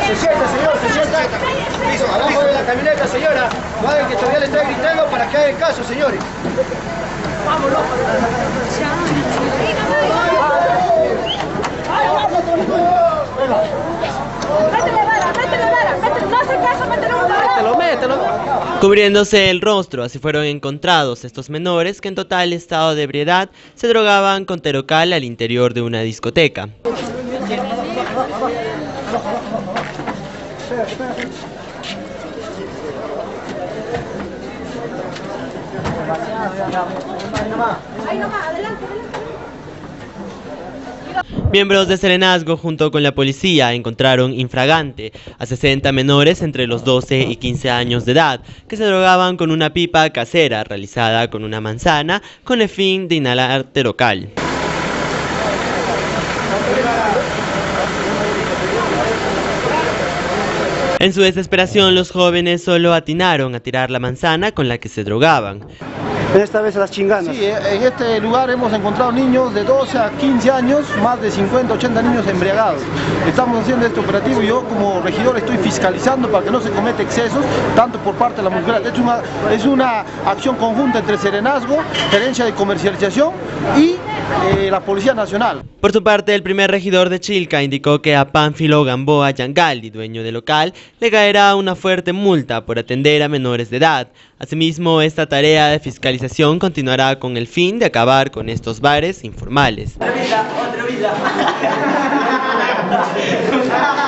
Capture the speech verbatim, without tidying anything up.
Se sienta, señor, se sienta. Abajo de la camioneta, señora. No hagan que todavía le está gritando para que hagan caso, señores. Vámonos. Mételo, mételo. Cubriéndose el rostro, así fueron encontrados estos menores que en total estado de ebriedad se drogaban con Terocal al interior de una discoteca. Miembros de Serenazgo junto con la policía encontraron infragante a sesenta menores entre los doce y quince años de edad que se drogaban con una pipa casera realizada con una manzana con el fin de inhalar Terocal. En su desesperación, los jóvenes solo atinaron a tirar la manzana con la que se drogaban. Esta vez a las chinganas. Sí, en este lugar hemos encontrado niños de doce a quince años, más de cincuenta, ochenta niños embriagados. Estamos haciendo este operativo y yo como regidor estoy fiscalizando para que no se cometa excesos, tanto por parte de la mujer. Es una, es una acción conjunta entre Serenazgo, Gerencia de Comercialización y eh, la Policía Nacional. Por su parte, el primer regidor de Chilca indicó que a Pánfilo Gamboa Yangaldi, dueño del local, le caerá una fuerte multa por atender a menores de edad. Asimismo, esta tarea de fiscalización continuará con el fin de acabar con estos bares informales. Otra vida, otra vida.